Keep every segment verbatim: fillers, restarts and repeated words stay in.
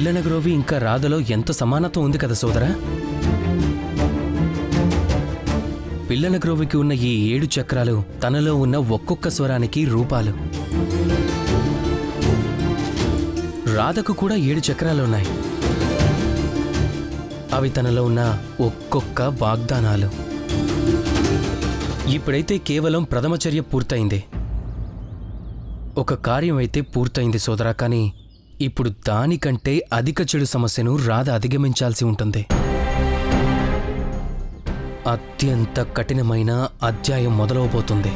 పిల్లనగ్రోవి ఇంకా రాధలో ఎంత సమానత్వం ఉంది కదా సోదరా. పిల్లనగ్రోవికి ఉన్న ఈ ఏడు చక్రాలు తనలో ఉన్న ఒక్కొక్క స్వరానికి రూపాలు. రాధకు కూడా ఏడు చక్రాలున్నాయి. అవి తనలో ఉన్న ఒక్కొక్క వాగ్దానాలు. ఇప్పుడైతే కేవలం ప్రథమచర్య పూర్తయింది, ఒక కార్యం అయితే పూర్తయింది సోదరా. కానీ ఇప్పుడు దానికంటే అధిక చెడు సమస్యను రాధ అధిగమించాల్సి ఉంటుంది. అత్యంత కఠినమైన అధ్యాయం మొదలవబోతుంది.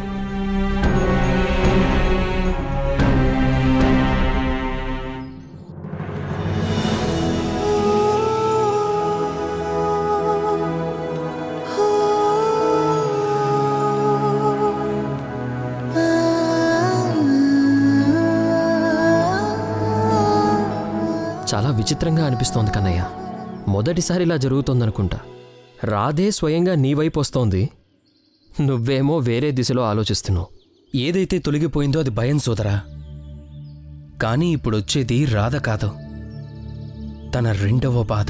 చాలా విచిత్రంగా అనిపిస్తోంది కన్నయ్య. మొదటిసారి ఇలా జరుగుతోందనుకుంటా. రాధే స్వయంగా నీ వైపు వస్తోంది, నువ్వేమో వేరే దిశలో ఆలోచిస్తున్నావు. ఏదైతే తొలగిపోయిందో అది భయం సోదరా. కానీ ఇప్పుడొచ్చేది రాధ కాదు, తన రెండవ బాధ,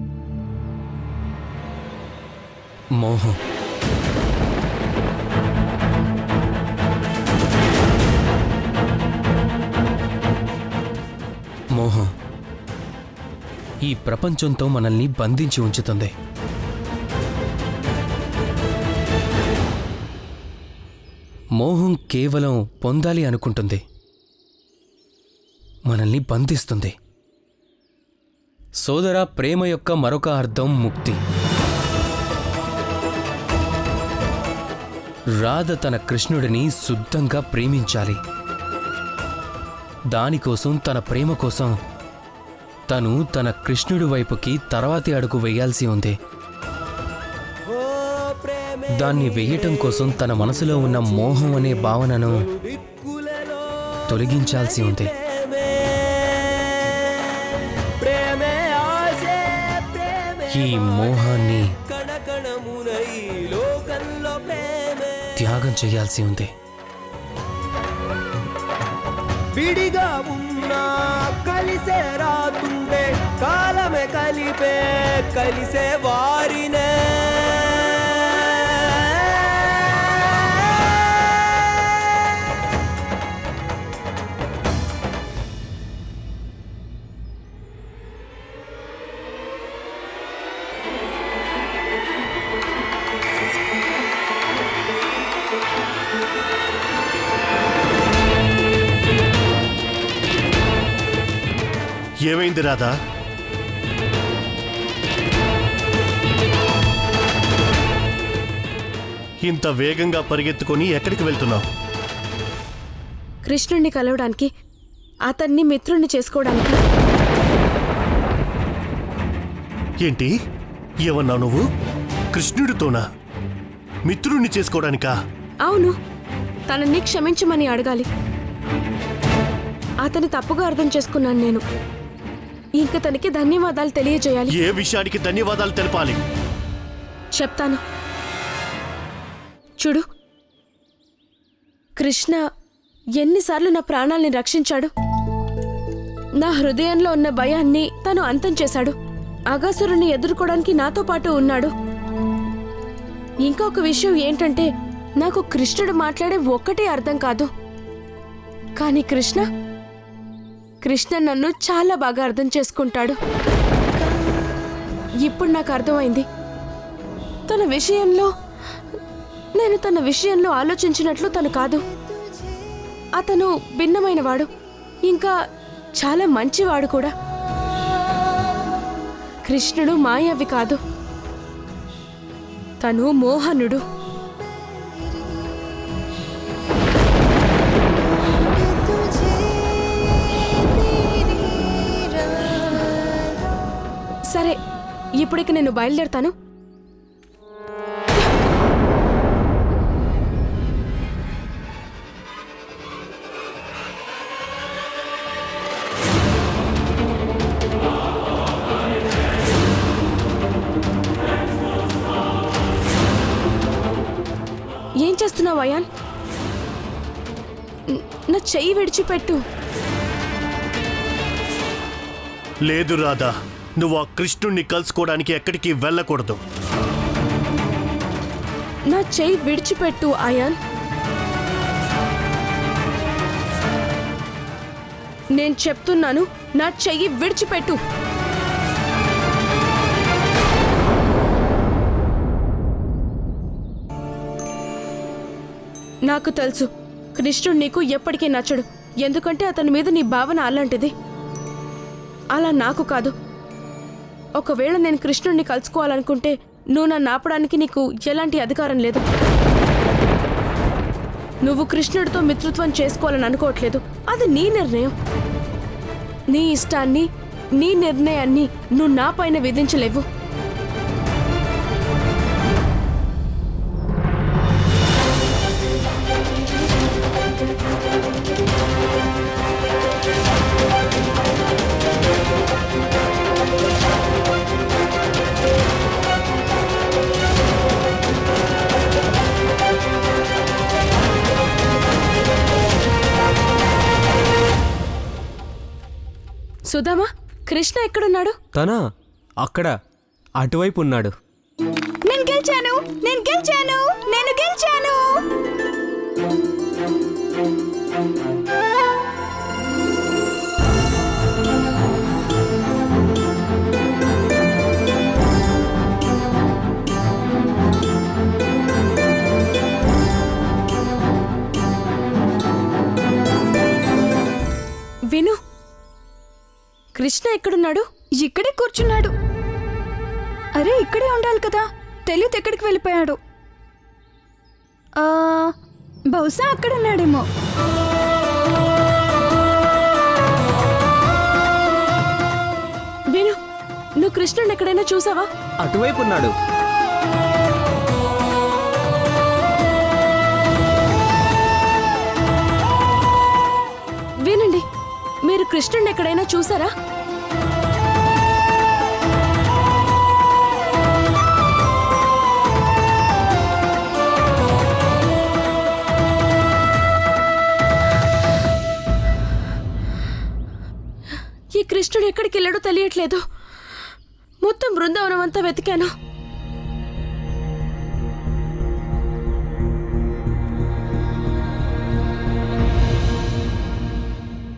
మోహం. మోహం ఈ ప్రపంచంతో మనల్ని బంధించి ఉంచుతుంది. మోహం కేవలం పొందాలి అనుకుంటుంది, మనల్ని బంధిస్తుంది. సోదరా, ప్రేమ యొక్క మరొక అర్థం ముక్తి. రాధ తన కృష్ణుడిని శుద్ధంగా ప్రేమించాలి. దానికోసం, తన ప్రేమ కోసం తను తన కృష్ణుడి వైపుకి తర్వాతి అడుగు వేయాల్సి ఉంది. దాన్ని వెయ్యటం కోసం తన మనసులో ఉన్న మోహం అనే భావనను తొలగించాల్సి ఉంది. ఈ మోహాన్ని త్యాగం చేయాల్సి ఉంది. విడిగా ఉన్నా కలిసే రాతుండే, కాలమే కలిపే కలిసే వారినే. ఏమైంది రాధా? ఇంత వేగంగా పరిగెత్తుకొని ఎక్కడికి వెళ్తున్నావు? కృష్ణుణ్ణి కలవడానికి, అతన్ని మిత్రుణ్ణి చేసుకోవడానికి. ఏంటి ఏమన్నా నువ్వు? కృష్ణుడితోనా? మిత్రుణ్ణి చేసుకోవడానికా? అవును, తనని క్షమించమని అడగాలి. అతని తప్పుగా అర్థం చేసుకున్నాను నేను. ఇంక తనకి ధన్యవాదాలు తెలియజేయాలి. ఏ విషయానికి ధన్యవాదాలు తెలపాలి? చెప్తాను. చూడు, కృష్ణ ఎన్నిసార్లు నా ప్రాణాల్ని రక్షించాడు. నా హృదయంలో ఉన్న భయాన్ని తను అంతం చేశాడు. అగాసురుణ్ణి ఎదుర్కోవడానికి నాతో పాటు ఉన్నాడు. ఇంకొక విషయం ఏంటంటే, నాకు కృష్ణుడు మాట్లాడే ఒక్కటే అర్థం కాదు. కానీ కృష్ణ కృష్ణ నన్ను చాలా బాగా అర్థం చేసుకుంటాడు. ఇప్పుడు నాకు అర్థమైంది, తన విషయంలో నేను తన విషయంలో ఆలోచించినట్లు తను కాదు. అతను భిన్నమైనవాడు, ఇంకా చాలా మంచివాడు కూడా. కృష్ణుడు మాయావి కాదు, తను మోహనుడు. సరే, ఇప్పటికి నేను బయలుదేరుతాను. ఏం చేస్తున్నావు అయాన్? నా చెయ్యి విడిచిపెట్టు. లేదు రాధా, నువ్వు ఆ కృష్ణుణ్ణి కలుసుకోవడానికి ఎక్కడికి వెళ్ళకూడదు. నా చెయ్యి విడిచిపెట్టు అయాన్. నేను చెప్తున్నాను, నా చెయ్యి విడిచిపెట్టు. నాకు తెలుసు కృష్ణుడు నీకు ఎప్పటికీ నచ్చడు, ఎందుకంటే అతని మీద నీ భావన అలాంటిది. అలా నాకు కాదు. ఒకవేళ నేను కృష్ణుడిని కలుసుకోవాలనుకుంటే నువ్వు నన్ను ఆపడానికి నీకు ఎలాంటి అధికారం లేదు. నువ్వు కృష్ణుడితో మిత్రత్వం చేసుకోవాలని అనుకోవట్లేదు, అది నీ నిర్ణయం. నీ ఇష్టాన్ని, నీ నిర్ణయాన్ని నువ్వు నా పైన విధించలేవు. సుధామా, కృష్ణ ఎక్కడున్నాడు? తనా అక్కడ అటువైపు ఉన్నాడు. నేను గెలిచాను, నేను గెలిచాను, నేను గెలిచాను. విను, కృష్ణ ఎక్కడున్నాడు? ఇక్కడే కూర్చున్నాడు. అరే ఇక్కడే ఉండాలి కదా, తెలియదు ఎక్కడికి వెళ్ళిపోయాడు. బహుశా అక్కడ ఉన్నాడేమో. విను, నువ్వు కృష్ణుని ఎక్కడైనా చూసావా? అటువైపు ఉన్నాడు. వినండి, మీరు కృష్ణుని ఎక్కడైనా చూసారా? ఈ కృష్ణుడు ఎక్కడికి వెళ్ళాడో తెలియట్లేదు. మొత్తం బృందావనం అంతా వెతికాను.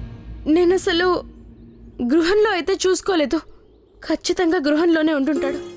నేను అసలు గృహంలో అయితే చూసుకోలేదు. ఖచ్చితంగా గృహంలోనే ఉంటుంటాడు.